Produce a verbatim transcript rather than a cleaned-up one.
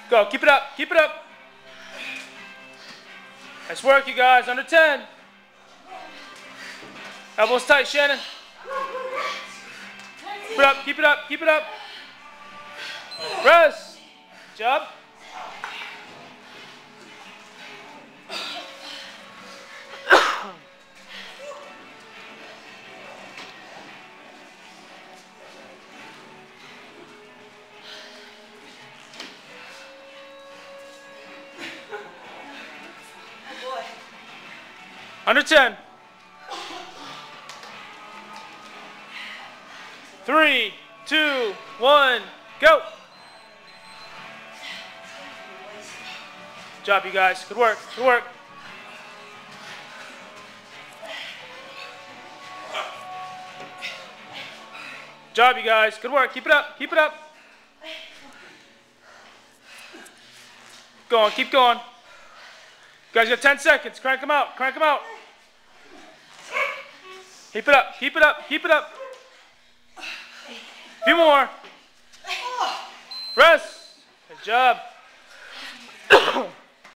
Go. Keep it up. Keep it up. Nice work, you guys. Under ten. Elbows tight, Shannon. Keep it up. Keep it up. Keep it up. Press. Good job. Under ten. Three, two, one, go. Good job, you guys. Good work. Good work. Good job, you guys. Good work. Keep it up. Keep it up. Go on. Keep going. You guys got ten seconds. Crank them out. Crank them out. Keep it up. Keep it up. Keep it up. A few more. Rest. Good job.